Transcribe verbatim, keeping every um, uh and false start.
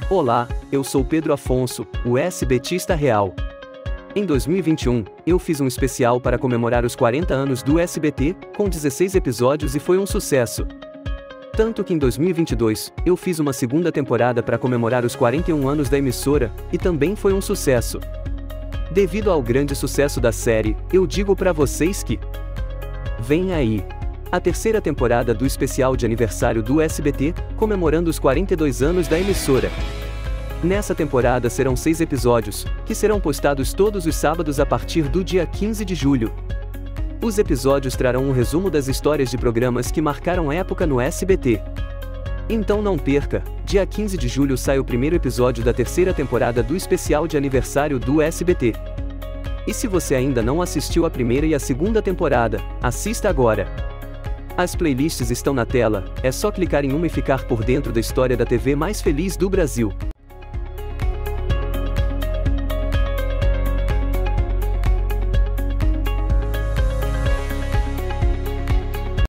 Olá, eu sou Pedro Afonso, o SBTista Real. Em dois mil e vinte e um, eu fiz um especial para comemorar os quarenta anos do S B T, com dezesseis episódios e foi um sucesso. Tanto que em dois mil e vinte e dois, eu fiz uma segunda temporada para comemorar os quarenta e um anos da emissora, e também foi um sucesso. Devido ao grande sucesso da série, eu digo pra vocês que... vem aí! A terceira temporada do especial de aniversário do S B T, comemorando os quarenta e dois anos da emissora. Nessa temporada serão seis episódios, que serão postados todos os sábados a partir do dia quinze de julho. Os episódios trarão um resumo das histórias de programas que marcaram época no S B T. Então não perca, dia quinze de julho sai o primeiro episódio da terceira temporada do especial de aniversário do S B T. E se você ainda não assistiu a primeira e a segunda temporada, assista agora! As playlists estão na tela, é só clicar em uma e ficar por dentro da história da T V mais feliz do Brasil.